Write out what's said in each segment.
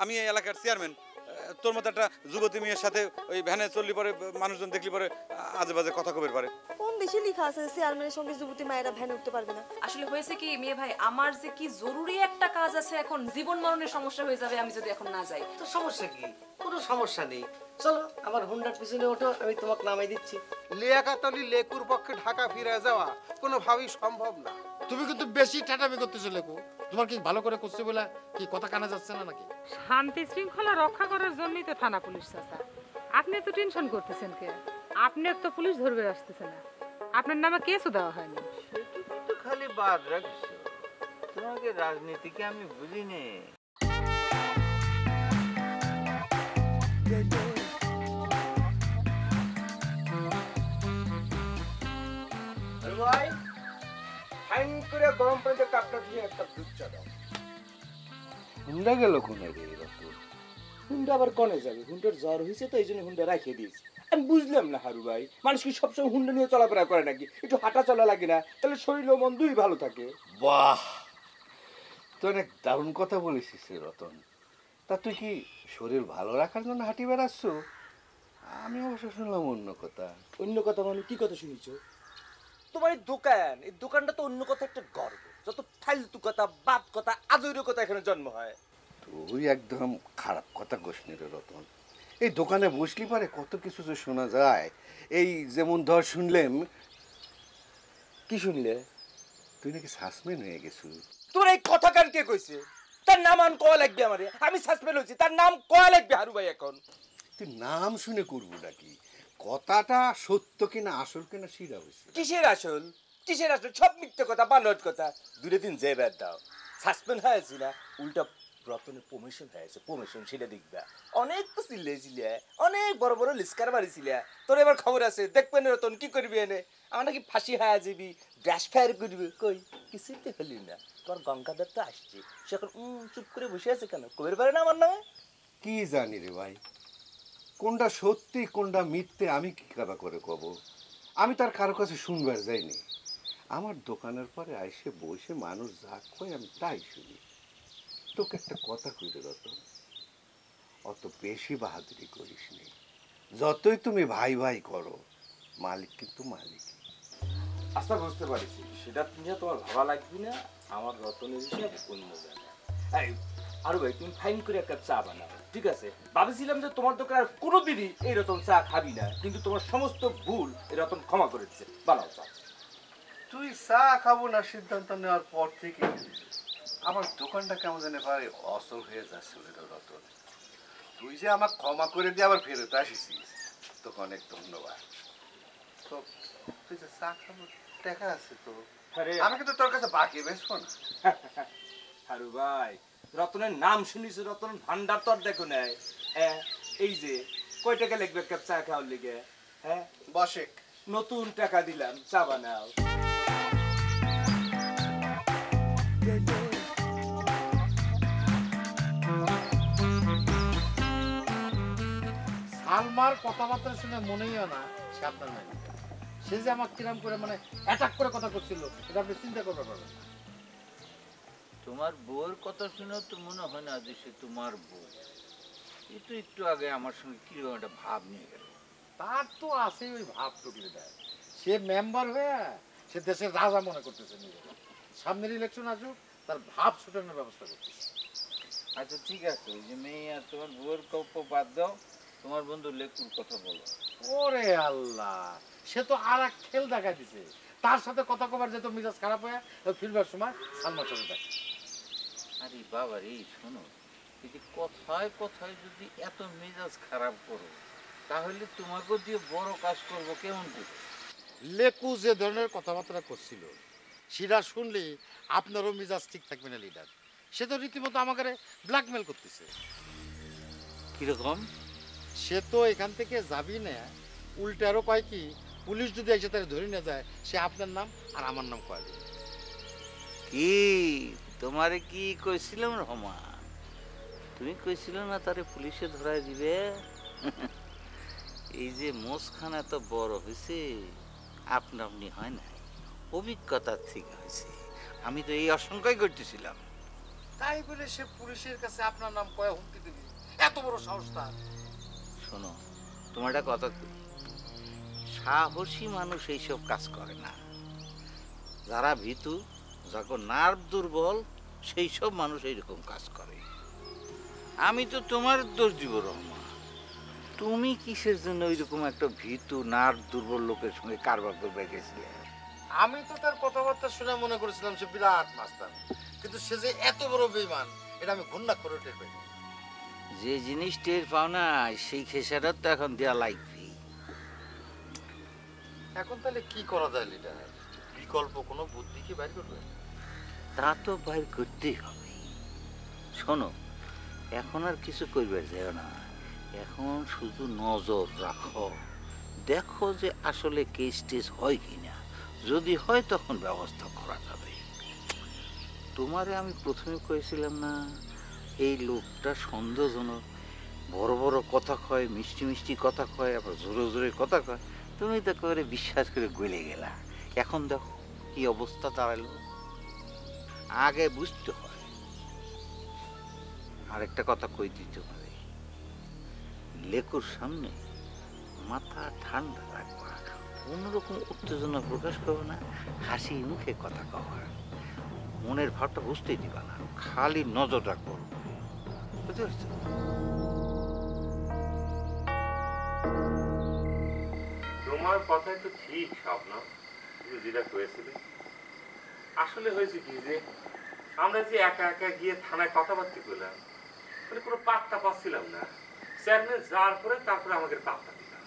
আমি এই এলাকার চেয়ারম্যান, তোর মতো একটা যুবতী মেয়ের সাথে ওই ভ্যানে চললি পরে মানুষজন দেখলি পরে আজে বাজে কথা কবের পারে। কোন দেশে লেখা আছে চেয়ারম্যানের সঙ্গে যুবতী মায়েরা ভ্যানে উঠতে পারবে না? আসলে হয়েছে কি মেয়ে ভাই, আমার যে কি জরুরি একটা কাজ আছে, এখন জীবন মরণের সমস্যা হয়ে যাবে আমি যদি এখন না যাই। তো সমস্যা কি? কোনো সমস্যা নেই, চলো আমার হুন্ডার পিছনে ওঠো, আমি তোমাকে নামাই দিচ্ছি। লিয়াকাত আলী লেকুর পক্ষে ঢাকা ফিরে যাওয়া কোনোভাবেই সম্ভব না। তুমি কিন্তু বেশি ঠাটামি করতেছো লেকু। তোমার কি ভালো করে করছে বলে কি কথা কানে যাচ্ছে না নাকি? শান্তি শৃঙ্খলা রক্ষা করার জন্যই তো থানা পুলিশ চাচা। আপনি তো টেনশন করতেছেন কে? আপনার তো পুলিশ ধরবে আসতেছে না, আপনার নামে কেসও দেওয়া হয়নি। সেটুকু তো খালি বাদ রাখছো, তোমাকে রাজনীতিকে আমি বুঝিনি। ভাই ফাইন করে গরম পানিতে কাপটা দিয়ে একটা দুধ চা দাও। হুন্ডা গেল কোনে রে রত? হুন্ডা আবার কনে যাবে? হুন্ডার জ্বর হয়েছে তো এই জন্য হুন্ডা রাখিয়ে দিয়েছি। আমি বুঝলাম না হারু ভাই, মানুষ কি সবসময় হুন্ডা নিয়ে চলাফেরা করে নাকি? একটু হাঁটা চলা লাগে না? তাহলে শরীর ও মন দুই ভালো থাকে। বাহ, তুই অনেক দারুণ কথা বলেছিস রে রতন। তা তুই কি শরীর ভালো রাখার জন্য হাঁটি বেড়াচ্ছ? আমি অবশ্য শুনলাম অন্য কথা। অন্য কথা মানে কি কথা শুনেছো? তোমার এই দোকান, এই দোকানটা তো অন্য কথা একটা গর্ব। যত ফালতু কথা, বাদ কথা, আজৈর কথা এখানে জন্ম হয়। তুই একদম খারাপ কথা কসনি রে রতন। এই দোকানে বসলি পারে কত কিছু যে শোনা যায়। এই যেমন ধর শুনলাম। কি শুনলে? তুই নাকি সাসপেন্ড হয়ে গেছিস। তোর এই কথা কার কে কইছে? তার নাম আন কয়া লাগবে আমারে। আমি সাসপেন্ড হইছি, তার নাম কয়া লাগবে হারু ভাই এখন। তুই নাম শুনে করবো নাকি? কথাটা সত্য কিনা আসল কিনা সেটা হয়েছে। কিসের আসল? কিসের আসল? সব মিথ্যে কথা, বানোয়াট কথা। দূরে দিন যে ব্যাট দাও। সাসপেন্ড হয়েছি না, উল্টা রতনের প্রমোশন হয়েছে। প্রমোশন সেটা দেখবা। অনেক তো চিল্লেছিলে, অনেক বড় বড় লিস্কার মারিছিলে। তোর এবার খবর আছে, দেখবেন রতন কি করবি এনে? আমার নাকি ফাঁসি হয়ে যাবি, ব্রাশ ফায়ার করবি। কই কিছুই তো হলি না। তোর গঙ্গাধর তো আসছে, সে এখন চুপ করে বসে আছে কেন? কবের পারে না আমার নামে? কি জানি রে ভাই, কোনটা সত্যি কোনটা মিথ্যে আমি কি কথা করে কব? আমি তার কারো কাছে শুনবার যাইনি। আমার দোকানের পরে আইসে বসে মানুষ যা কয় আমি তাই শুনি। তোকে একটা কথা কইরে রতন, অত বেশি বাহাদুরি করিস নি। যতই তুমি ভাই ভাই করো, মালিক কিন্তু মালিক। আচ্ছা বুঝতে পারছি, সেটা নিয়ে তোমার ভাবা লাগবে না। আমার রতনের হিসাব অন্য জায়গায়। আরো ভাই, তুমি ফাইন করে একটা চা বানাও, ঠিক আছে? ভাবছিলাম যে তোমার দোকানে আর কোনোদিনই এই রতন চা খাবি না, কিন্তু তোমার সমস্ত ভুল এই রতন ক্ষমা করে দিচ্ছে। বানাও চা। তুই চা খাবো না সিদ্ধান্ত নেওয়ার পর থেকে আমার দোকানটা কেমন জানে পারে অসল হয়ে যাচ্ছিল রতন। তুই যে আমাকে ক্ষমা করে দিয়ে আবার ফেরত আসিস, তোকে অনেক ধন্যবাদ। তো তুই যে চা খাবো দেখা আছে তো, আমি কিন্তু তোর কাছে বাকি বেসবো না। হারু ভাই, রতনের নাম শুনিস? রতন ভান্ডার তোর দেখো নাই? এই যে কয় টাকা লাগবে কাপ চা খাওয়ার লিগে? হ্যাঁ বসেক, নতুন টাকা দিলাম, চা বানাও। সালমার কথাবার্তা শুনে মনেই হয় না সে আপনার নাই। সে যে আমার কিরাম করে মানে অ্যাটাক করে কথা করছিল, এটা আপনি চিন্তা করতে পারবেন। তোমার বউয়ের কথা শুনে তো মনে হয় না যে সে তোমার বউ। এই তো একটু আগে আমার সঙ্গে কিরকম একটা ভাব নিয়ে গেল। তার তো আছে ওই ভাব টুকলে দেয়। সে মেম্বার হয়ে সে দেশের রাজা মনে করতেছে নিজেকে। সামনের ইলেকশন আসুক, তার ভাব ছুটানোর ব্যবস্থা করতেছে। আচ্ছা ঠিক আছে, ওই যে মেয়ে আর তোমার বউয়ের গল্প বাদ দাও, তোমার বন্ধু লেকুর কথা বলো। ওরে আল্লাহ, সে তো আর এক খেল দেখা দিছে। তার সাথে কথা কবার যেত মিজাজ খারাপ হয়ে ফিরবার সময় সালমার সাথে দেখে। আরে বাবা রে, শোনো, যদি কথায় কথায় যদি এত মেজাজ খারাপ করো, তাহলে তোমাকে দিয়ে বড় কাজ করবো কেমন করে? লেকু যে ধরনের কথাবার্তা করছিল সেটা শুনলে আপনারও মিজাজ ঠিক থাকবে না লিডার। সে তো রীতিমতো আমাকে ব্ল্যাকমেল করতেছে। কিরকম? সে তো এখান থেকে যাবি না, উল্টে আরো কয় কি, পুলিশ যদি এসে তারা ধরে নিয়ে যায়, সে আপনার নাম আর আমার নাম কয় দেবে। কি তোমারে কি কইছিলাম রহমান? তুমি কইছিল না তারে পুলিশে ধরায় দিবে? এই যে মোসখান এত বড় হয়েছে, আপনা আপনি হয় না, অভিজ্ঞতার থেকে হয়েছে। আমি তো এই আশঙ্কাই করতেছিলাম। তাই বলে সে পুলিশের কাছে আপনার নাম কয়ে হুমকি দিবি? এত বড় সাহস তার? শোনো, তোমার একটা কথা কই, সাহসী মানুষ এইসব কাজ করে না। যারা ভীতু, যখন নার্ভ দুর্বল, সেই সব মানুষ এইরকম কাজ করে। আমি তো তোমার দোষ দিব রহমান, তুমি কিসের জন্য ওইরকম একটা ভীতু নার্ভ দুর্বল লোকের সঙ্গে কারবার করবে গেছিলে? আমি তো তার কথাবার্তা শুনে মনে করেছিলাম সে বিরাট মাস্তান, কিন্তু সে যে এত বড় বেঈমান এটা আমি ঘুণনা করে টের পাইনি। যে জিনিস টের পাও না সেই খেসারত তো এখন দেওয়া লাগবে। এখন তাহলে কি করা যায় লিডার? বিকল্প কোনো বুদ্ধি কি বাইর করবে? তা তো বাইর করতেই হবে। শোনো, এখন আর কিছু করবার যায় না, এখন শুধু নজর রাখো, দেখো যে আসলে কেস টেস হয় কিনা। যদি হয় তখন ব্যবস্থা করা যাবে। তোমারে আমি প্রথমে কয়েছিলাম না, এই লোকটা সন্দেহজনক, বড় বড় কথা কয়, মিষ্টি মিষ্টি কথা কয়, আবার জোরে জোরে কথা কয়। তুমি তো করে বিশ্বাস করে গলে গেলা। এখন দেখো কি অবস্থা দাঁড়ালো। আগে বুঝতে হয়। আরেকটা কথা কই দিতে পারে, লেকুর সামনে মাথা ঠান্ডা রাখবা, কোনোরকম উত্তেজনা প্রকাশ করবে না, হাসি মুখে কথা কবা, মনের ভাবটা বুঝতেই দিবা না, খালি নজর রাখবো। বুঝতে পারছো? তোমার কথাই তো ঠিক স্বপ্ন, তুমি যেটা কয়েছিলে। আসলে হয়েছে কি যে আমরা যে একা একা গিয়ে থানায় কথাবার্তা করলাম, মানে কোনো পাত্তা পাচ্ছিলাম না। চেয়ারম্যান যাওয়ার পরে তারপরে আমাকে পাত্তা দিলাম।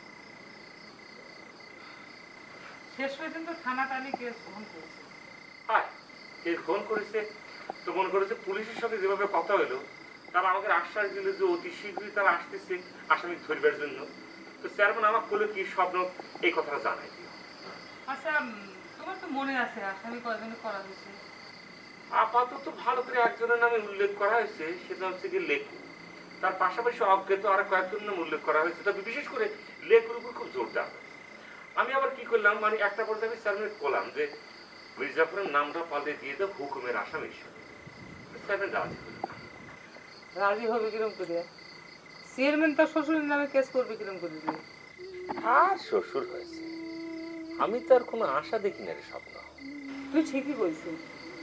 শেষ পর্যন্ত থানা টানি কেস গ্রহণ করেছে। হ্যাঁ, কে ফোন করেছে তো মনে করেছে পুলিশের সাথে যেভাবে কথা হলো, তারা আমাকে আশ্বাস দিল যে অতি শীঘ্রই তারা আসতেছে আসামি ধরবার জন্য। তো চেয়ারম্যান আমার বলে কি স্বপ্ন এই কথাটা জানাই দিও। আচ্ছা, তোমার তো মনে আছে আসামি কয়জনে করা হয়েছে? আপাতত ভালো করে একজনের নামে উল্লেখ করা হয়েছে, সেটা হচ্ছে কি লেকু। তার পাশাপাশি অজ্ঞাত আর কয়েকজনের নাম উল্লেখ করা হয়েছে, তবে বিশেষ করে লেকুর উপর খুব জোর দেওয়া হয়েছে। আমি আবার কি করলাম, মানে একটা পর্যায়ে আমি চেয়ারম্যান বললাম যে মির্জাফরের নামটা পাল্টে দিয়ে দাও হুকুমের আসামি হিসেবে। চেয়ারম্যান রাজি হলো। রাজি হবে কিরম করে? চেয়ারম্যান তার শ্বশুরের নামে কেস করবে কিরম করে? আর শ্বশুর হয়েছে, আমি তো আর কোনো আশা দেখি না রে স্বপ্ন। তুই ঠিকই বলছিস,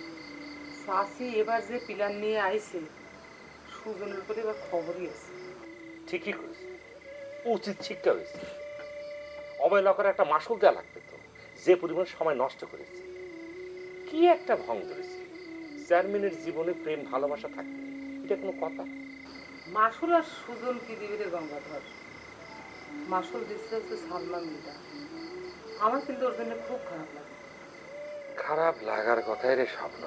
চাষি এবার যে প্ল্যান নিয়ে আইছে, সুজনের প্রতি এবার খবরই আছে। ঠিকই করেছে, উচিত শিক্ষা হয়েছে। অবহেলা করে একটা মাসুল দেওয়া লাগবে তো, যে পরিমাণ সময় নষ্ট করেছে। কি একটা ভং ধরেছে, চেয়ারম্যানের জীবনে প্রেম ভালোবাসা থাকবে, এটা কোনো কথা? মাসুল আর সুজন কি দিবি রে গঙ্গাধর? মাসুল দিচ্ছে হচ্ছে সালমা মির্জা। আমার কিন্তু ওর জন্য খুব খারাপ লাগে। খারাপ লাগার কথাই রে স্বপ্ন।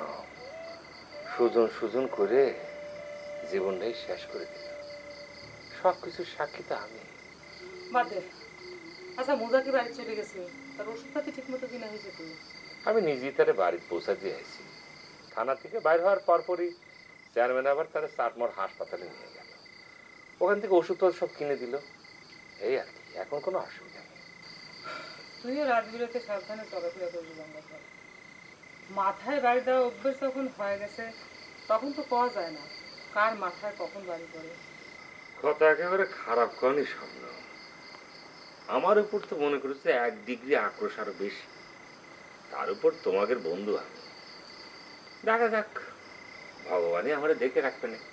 সুজন সুজন করে জীবনটাই শেষ করে দিল। সবকিছু সাক্ষী তো আমি। বাদ দে। আচ্ছা, মোজা কি বাড়ি চলে গেছে? তার ওষুধপাতি ঠিক মতো কিনা হয়েছে তো? আমি নিজেই তারে বাড়িতে পৌঁছা দিয়ে আসি। থানা থেকে বাইর হওয়ার পরপরই চেয়ারম্যান আবার তারা চাটমোর হাসপাতালে নিয়ে গেল। ওখান থেকে ওষুধ সব কিনে দিল। এই আর কি, এখন কোনো অসুবিধা নেই। তুইও রাত বিরাতে সাবধানে চলাফেরা করবি গঙ্গাধর। মাথায় বাড়ি দেওয়া অভ্যেস যখন হয়ে গেছে, তখন তো পাওয়া যায় না কার মাথায় কখন বাড়ি পড়ে। কথা একেবারে খারাপ করেনি স্বপ্ন। আমার উপর তো মনে করেছে 1 ডিগ্রি আক্রোশ আরো বেশি, তার উপর তোমাদের বন্ধু আমি। দেখা যাক, ভগবানই আমারে দেখে রাখবে না।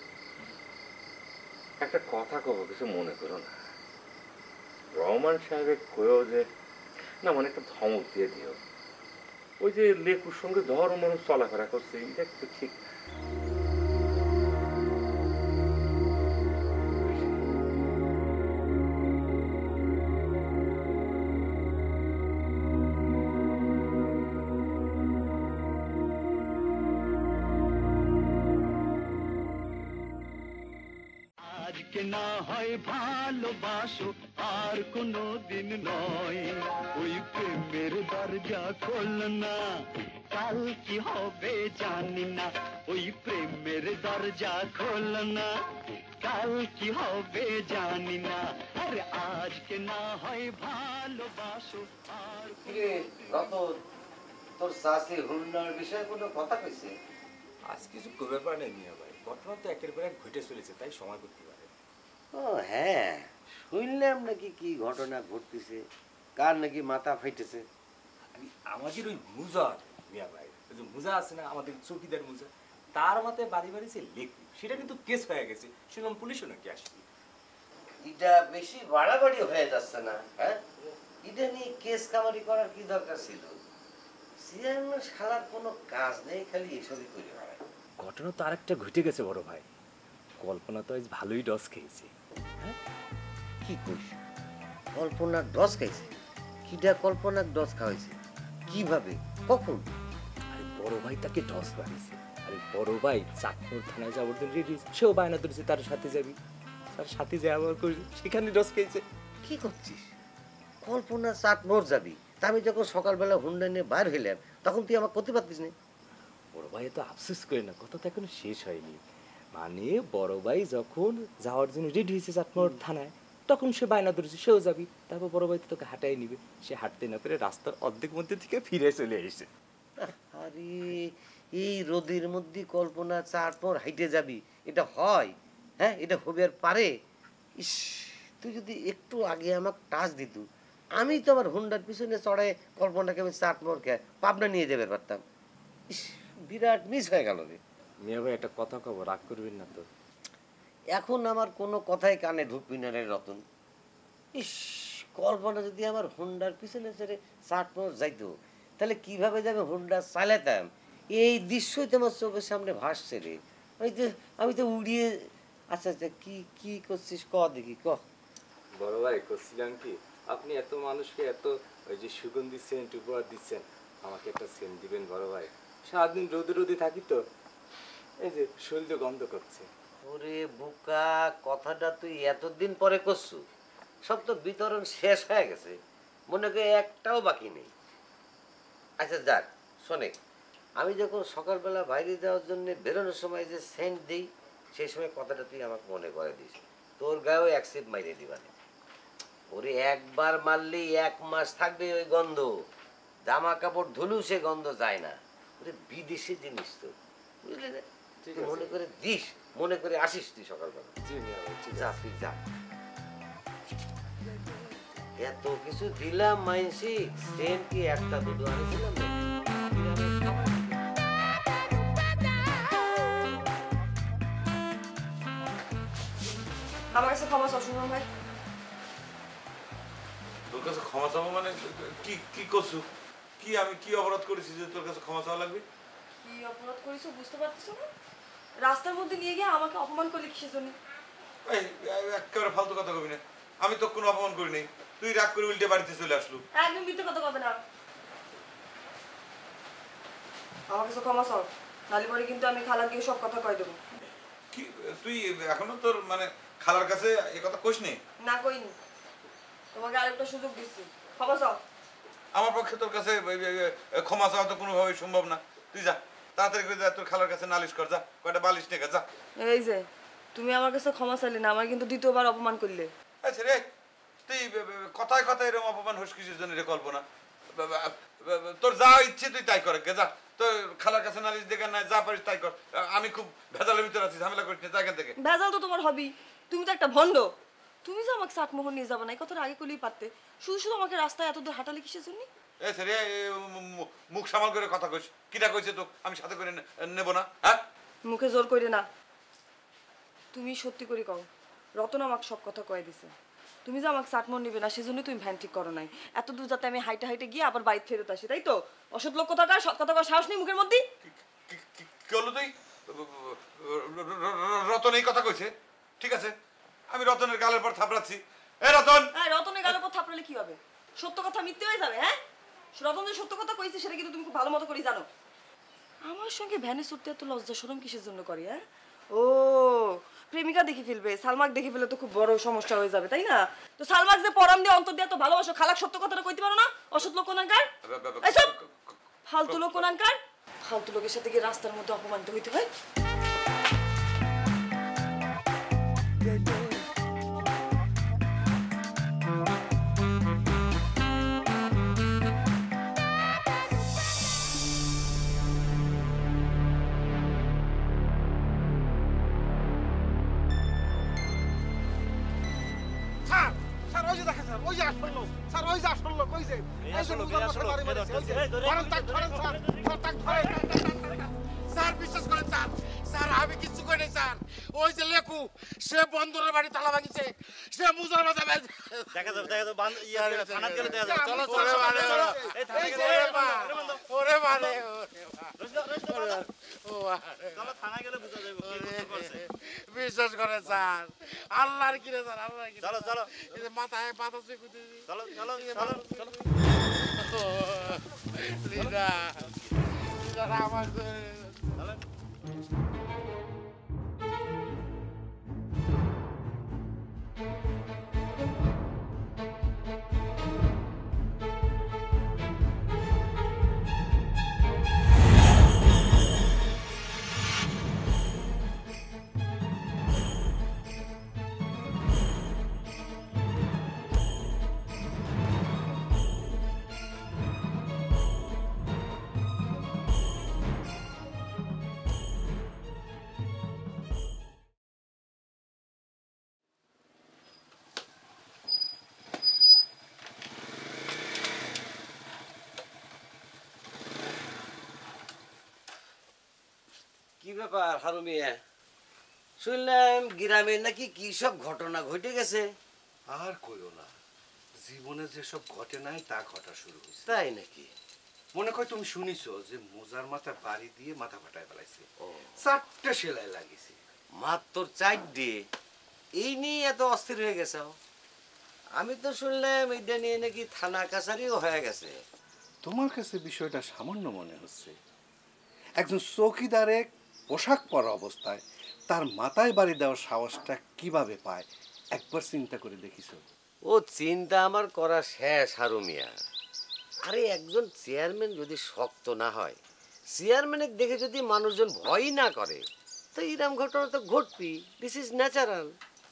একটা কথা কব, কিছু মনে করো না। রহমান সাহেবের কয়েও যে না, মানে একটা ধমক দিয়ে দিও। ওই যে লেকুর সঙ্গে ধর্ম মানুষ চলাফেরা করছে, এটা কিন্তু ঠিক না। আজকে না হয় ভালোবাসো, আর কোনো দিন নয়। ওই প্রেমের দরজা খোল না, কাল কি হবে জানি না। ওই প্রেমের দরজা খোল না, কাল কি হবে জানি না। আরে আজকে না হয় ভালোবাসো, আর রতন, তোর চাষি হুন্নার বিষয়ে কোনো কথা কইছে? আজ কিছু করবে পারে না মিয়া ভাই, ঘটনা তো একের পর এক ঘটে চলেছে, তাই সময় করতে পারে। ও হ্যাঁ, শুনলাম নাকি কি ঘটনা ঘটতেছে, কার নাকি মাথা ফাইটেছে। আমাদের ওই মুজার মিয়া ভাই, ওই যে মুজা আছে না আমাদের চৌকিদার মুজা, তার মাথায় বাড়ি বাড়িছে লেখু, সেটা কিন্তু কেস হয়ে গেছে, শুনলাম পুলিশও নাকি আসবে। এটা বেশি বাড়াবাড়ি হয়ে যাচ্ছে না? হ্যাঁ, এটা নিয়ে কেস কামারি করার কি দরকার ছিল? চেয়ারম্যান শালার কোনো কাজ নেই, খালি এসবই করে বেড়ায়। ঘটনা তো আরেকটা ঘটে গেছে বড় ভাই, কল্পনা তো আজ ভালোই ডস খেয়েছে। কি করিস? কল্পনার ডস খাইছে? কিটা কল্পনার ডস খাওয়াইছে? কিভাবে, কখন? আরে বড় ভাই তাকে ডস বানিয়েছে। আরে বড় ভাই চাঁদপুর থানায় যাওয়ার জন্য রেডি, সেও বায়না ধরেছে তার সাথে যাবি, তার সাথে যে আবার করবি, সেখানে ডস খেয়েছে। কি করছিস? কল্পনা চাটমোর যাবি, তা আমি যখন সকালবেলা হুন্ডা নিয়ে বাইর হইলাম তখন তুই আমার করতে পারতিস না? বড় ভাই তো আফসোস করে না, কথা তো এখনো শেষ হয়নি। মানে বড় ভাই যখন যাওয়ার জন্য রেডি হয়েছে চাটমোর থানায়, তখন সে বায়না ধরেছে সেও যাবি, তারপর বড় ভাই তো তোকে হাঁটাই নিবে, সে হাঁটতে না পেরে রাস্তার অর্ধেক মধ্যে থেকে ফিরে চলে এসেছে। আরে এই রোদের মধ্যে কল্পনা চাটমোর হাইটে যাবি, এটা হয়? হ্যাঁ, এটা হবে আর পারে? ইস, তুই যদি একটু আগে আমাকে টাচ দিত, আমি তো আমার হুন্ডার পিছনে চড়াই কল্পনাকে আমি চাটমোরকে পাবনা নিয়ে যাবে পারতাম। ইস, বিরাট মিস হয়ে গেল রে। মিয়া ভাই একটা কথা কব, রাগ করবেন না তো? এখন আমার কোনো কথাই কানে ঢুকবি না রে রতন। ইস, কল্পনা যদি আমার হুন্ডার পিছনে চড়ে চাটমোর যাইতো, তাহলে কিভাবে যাবে হুন্ডা চালাতাম, এই দৃশ্যই তো আমার চোখের সামনে ভাসছে রে। আমি তো উড়িয়ে। আচ্ছা আচ্ছা, কি কি করছিস ক দেখি, ক। বড় ভাই করছিলাম কি, আপনি এত মানুষকে এত ওই যে সুগন্ধি সেন্ট উপহার দিচ্ছেন, আমাকে একটা সেন্ট দিবেন বড় ভাই। সারাদিন রোদে রোদে থাকি তো, এই যে শরীর গন্ধ করছে। ওরে বোকা, কথাটা তুই এতদিন পরে করছু, সব তো বিতরণ শেষ হয়ে গেছে, মনে করি একটাও বাকি নেই। আচ্ছা যাক, শোনে, আমি যখন সকালবেলা বাইরে যাওয়ার জন্য বেরোনোর সময় যে সেন্ট দিই, সেই সময় কথাটা তুই আমাকে মনে করে দিস, তোর গায়েও এক সিপ মাইরে দিবানে। ওরে একবার মারলেই 1 মাস থাকবে ওই গন্ধ, জামা কাপড় ধুলেও সে গন্ধ যায় না। ওরে বিদেশি জিনিস তো, বুঝলি না? তুই মনে করে দিস, মনে করে আসিস তুই সকালবেলা। যা তুই যা। এত কিছু দিলাম মাইনসি, সেন্ট কি একটা দুটো আনিছিলাম না? আমার কাছে ক্ষমা চাও সুমন ভাই। তোর কাছে ক্ষমা চাবো মানে কি কি করছু? কি আমি কি অপরাধ করেছি যে তোর কাছে ক্ষমা চাওয়া লাগবে? কি অপরাধ করেছো বুঝতে পারতেছো না? রাস্তার মধ্যে নিয়ে গিয়ে আমাকে অপমান করলে কিসের জন্য? এই একেবারে ফালতু কথা কবি না, আমি তো কোনো অপমান করি নাই, তুই রাগ করে উল্টে বাড়িতে চলে আসলু। একদম মিথ্যে কথা কবে না। আমার কাছে ক্ষমা চাও, নাহলে পরে কিন্তু আমি খালা গিয়ে সব কথা কয়ে দেবো। কি তুই এখনো তোর মানে খালার কাছে এ কথা কইস নি? না কইনি, তোমাকে আরেকটা সুযোগ দিচ্ছি, ক্ষমা চাও। আমার পক্ষে তোর কাছে ক্ষমা চাওয়া তো কোনোভাবেই সম্ভব না। তুই যা, তাড়াতাড়ি করে যা, তোর খালার কাছে নালিশ কর, যা কয়টা বালিশ নিয়ে যা। এই যে তুমি আমার কাছে ক্ষমা চাইলে না, আমার কিন্তু দ্বিতীয়বার অপমান করলে। আচ্ছা রে, তুই কথায় কথায় এরকম অপমান হোস কিসের জন্য রে কল্পনা? তোর যা ইচ্ছে তুই তাই কর, যা তোর খালার কাছে নালিশ দেখে না, যা পারিস তাই কর। আমি খুব ভেজালের ভিতরে আছি, ঝামেলা করিস না, জায়গা থেকে। ভেজাল তো তোমার হবি, তুমি তো একটা ভণ্ড। তুমি যে আমাকে চাটমোহর নিয়ে যাবে না, এই কথাটা আগে করলেই পারতে। শুধু শুধু আমাকে রাস্তায় এত দূর হাঁটালে কিসের জন্য? রে মুখ সামাল করে কথা কইস, কিটা কইছে তো আমি সাথে করে নেব না? হ্যাঁ, মুখে জোর করে না, তুমি সত্যি করে কও, রতন আমাকে সব কথা কয়ে দিছে। তুমি যে আমাকে চাটমোহর নিবে না সেজন্য তুমি ভ্যান ঠিক করো নাই, এত দূর যাতে আমি হাইটে হাইটে গিয়ে আবার বাড়ি ফেরত আসি, তাই তো? অসৎ লোক কথাকার, সৎ কথাকার সাহস নেই মুখের মধ্যে। কি হলো তুই? রতন এই কথা কইছে? ঠিক আছে, আমি রতনের গালের পর থাপড়াচ্ছি। এ রতন! হ্যাঁ, রতনের গালের পর থাপড়ালে কি হবে? সত্য কথা মিথ্যে হয়ে যাবে। হ্যাঁ, রতন যে সত্য কথা কইছে সেটা কিন্তু তুমি খুব ভালো মতো করে জানো। আমার সঙ্গে ভ্যানে চড়তে এত লজ্জা শরম কিসের জন্য করি? হ্যাঁ, ও প্রেমিকা দেখে ফেলবে, সালমাক দেখে ফেলে তো খুব বড় সমস্যা হয়ে যাবে, তাই না? তো সালমাক যে পরাম দিয়ে অন্তর দিয়ে তো ভালোবাসো, খালাক সত্য কথাটা কইতে পারো না? অসৎ লোক কোনানকার, এসব ফালতু লোক কোনানকার। ফালতু লোকের সাথে গিয়ে রাস্তার মধ্যে অপমানিত হইতে হয়। ওই যে দেখেন স্যার, ওই যে আসল লোক স্যার, ওই যে আসল লোক, ওই যে এই যে মুজার মাথায় বাড়ি মেরেছে, ওই যে। ধরেন তাক, ধরেন স্যার, স্যার তাক ধরেন। স্যার বিশ্বাস করেন স্যার, স্যার আমি কিছু করি নাই স্যার। ওই যে লেকু, সে বন্ধুরের বাড়ি তালা ভাঙিছে, সে মুজার মাথা দেখা যাবে থানা গেলে দেখা যাবে। চলো চলো চলো, এই থানা গেলে ওরে মানে বিশ্বাস করে স্যার, আল্লাহর কিরে স্যার, আল্লাহর কিরে। চলো চলো, মাথায় মাথা চুই দিবি। চলো চলো চলো চলো। লিডা লিডা আমার চলো। কি ব্যাপার হারু মিয়া, শুনলাম গ্রামে নাকি কি সব ঘটনা ঘটে গেছে? আর কইও না, জীবনে যেসব ঘটে নাই তা ঘটা শুরু হয়েছে। তাই নাকি? মনে কয় তুমি শুনিছো যে মোজার মাথা বাড়ি দিয়ে মাথা ফাটায় ফেলাইছে, 4টে সেলাই লাগিয়েছে। মাত্র 4 দিয়ে এই নিয়ে এত অস্থির হয়ে গেছে? আমি তো শুনলাম এটা নিয়ে নাকি থানা কাছারিও হয়ে গেছে। তোমার কাছে বিষয়টা সামান্য মনে হচ্ছে? একজন চৌকিদারে পোশাক পরা অবস্থায় তার মাথায় বাড়ি দেওয়ার সাহসটা কিভাবে পায় একবার চিন্তা করে দেখিছো? ও চিন্তা আমার করা শেষ হারু মিয়া। আরে একজন চেয়ারম্যান যদি শক্ত না হয়, চেয়ারম্যানের দেখে যদি মানুষজন ভয় না করে, তো এরকম ঘটনা তো ঘটবি। This is natural.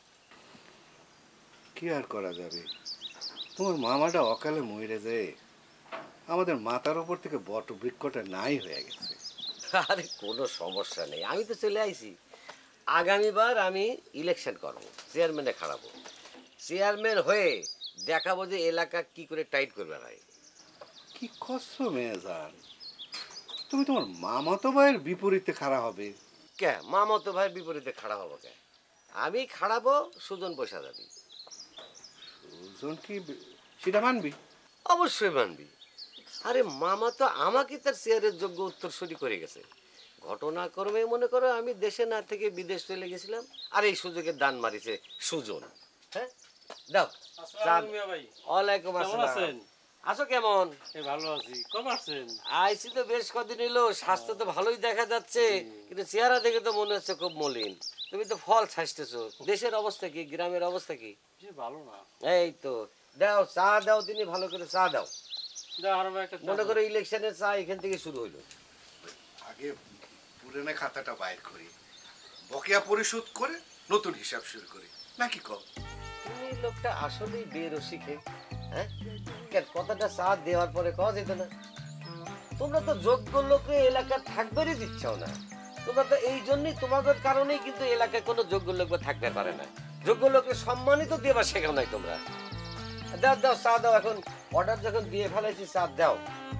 কি আর করা যাবে, তোমার মামাটা অকালে মরে যায়, আমাদের মাথার উপর থেকে বট বৃক্ষটা নাই হয়ে গেছে। আরে কোনো সমস্যা নেই, আমি তো চলে আইছি। আগামীবার আমি ইলেকশন করব, চেয়ারম্যানে খাড়াবো। চেয়ারম্যান হয়ে দেখাবো যে এলাকা কি করে টাইট করবে ভাই। কি করছো মেয়েজান, তুমি তোমার মামাতো ভাইয়ের বিপরীতে খাড়া হবে? কে মামাতো ভাইয়ের বিপরীতে খাড়া হবো? কে আমি খাড়াবো, সুজন পয়সা যাবি। সুজন কি সেটা মানবি? অবশ্যই মানবি। আরে মামা তো আমাকে তার চেয়ারের যোগ্য উত্তরসূরি করে গেছে। ঘটনাক্রমে মনে করো আমি দেশে না থেকে বিদেশ চলে গেছিলাম, আর এই সুযোগে দান মারিছে সুজন। হ্যাঁ দাও। ওয়ালাইকুম আসসালাম। আছো কেমন? ভালো আছি। কবে আসছেন? আইসি তো বেশ কদিন এলো, স্বাস্থ্য তো ভালোই দেখা যাচ্ছে, কিন্তু চেহারা দেখে তো মনে হচ্ছে খুব মলিন। তুমি তো ফল ছাইতেছো। দেশের অবস্থা কি, গ্রামের অবস্থা কি? ভালো না। এই তো দাও চা দাও, তিনি ভালো করে চা দাও। মনে করো ইলেকশনের চা এখান থেকে শুরু হইলো। আগে পুরানো খাতাটা বাইর করি, বকেয়া পরিশোধ করে নতুন হিসাব শুরু করি, নাকি কম? তুমি লোকটা আসলেই বেরসিকে। হ্যাঁ কেন কথাটা চা দেওয়ার পরে কওয়া যেত না? তোমরা তো যোগ্য লোকে এলাকা থাকবেরই দিচ্ছও না। তোমরা তো এই জন্যই, তোমাদের কারণেই কিন্তু এলাকায় কোনো যোগ্য লোক থাকতে পারে না। যোগ্য লোককে সম্মানিত দেবা শেখাও নাই তোমরা। দাও দাও চা দাও, এখন অর্ডার যখন দিয়ে ফেলাইছি চা দাও।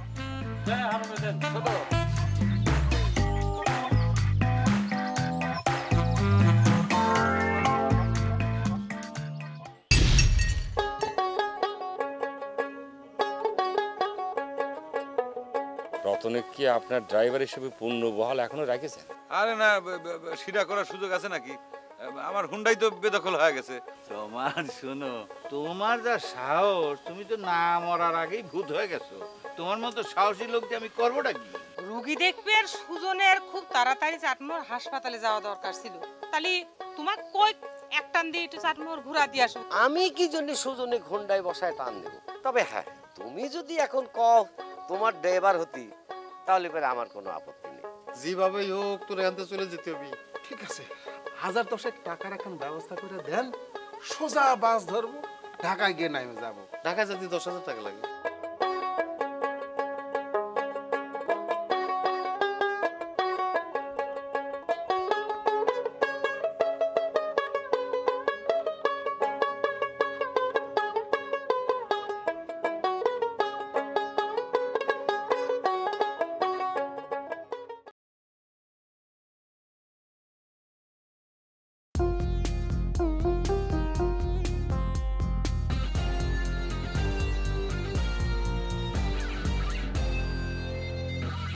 শোনো রতনে কি আপনার ড্রাইভার হিসেবে পূর্ণ বহাল এখনো রাখেছেন? আরে না, সেটা করার সুযোগ আছে নাকি? আমার হুন্ডাই তো বেদখল হয়ে গেছে। তোমার শোনো, তোমার যা সাহস, তুমি তো না মরার আগেই ভূত হয়ে গেছো। তোমার মতো সাহসী লোক দিয়ে আমি করবোটা কি? রোগী দেখবে আর সুজনের খুব তাড়াতাড়ি চাটমোহর হাসপাতালে যাওয়া দরকার ছিল। তাহলে তোমার কই এক টান দিয়ে একটু চাটমোহর ঘুরা দিয়ে আসো। আমি কি জন্য সুজনে ঘন্টায় বসায় টান দেব? তবে হ্যাঁ, তুমি যদি এখন কও তোমার ড্রাইভার হতি, তাহলে পরে আমার কোনো আপত্তি নেই। যেভাবেই হোক তোর আনতে চলে যেতে হবে। ঠিক আছে, 1000-10 টাকার এখন ব্যবস্থা করে দেন, সোজা বাস ধরবো, ঢাকায় গিয়ে নামে যাবো। ঢাকায় যদি 10,000 টাকা লাগে।